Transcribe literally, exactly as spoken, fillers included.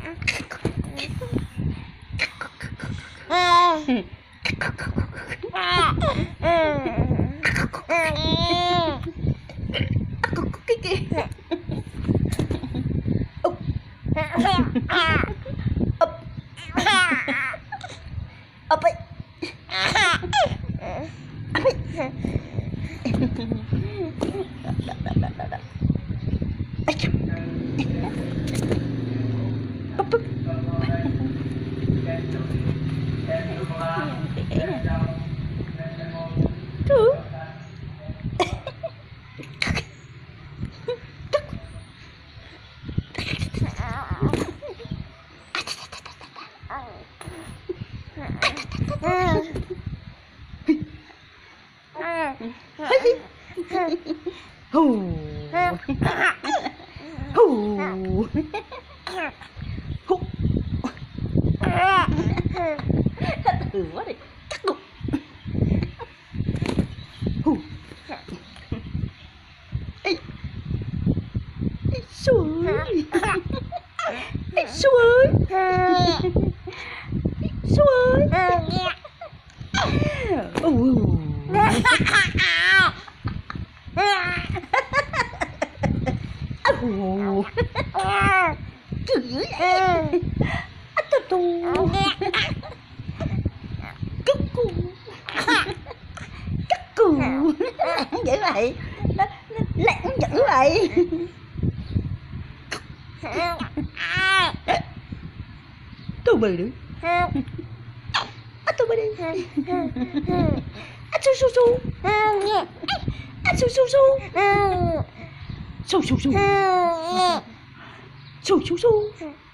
Hù. Hù. Hù. Ừ quá đi. Hù. Ê. Ê xuôi. Ê xuôi. Xuôi. Ừ. Ồ, chửi em, tao tù, cất cù, cất cù, vậy vậy, nó lẹn dữ vậy, tao mày nữa, tao mày đi, su su su, su su su. Su su su. Su su su.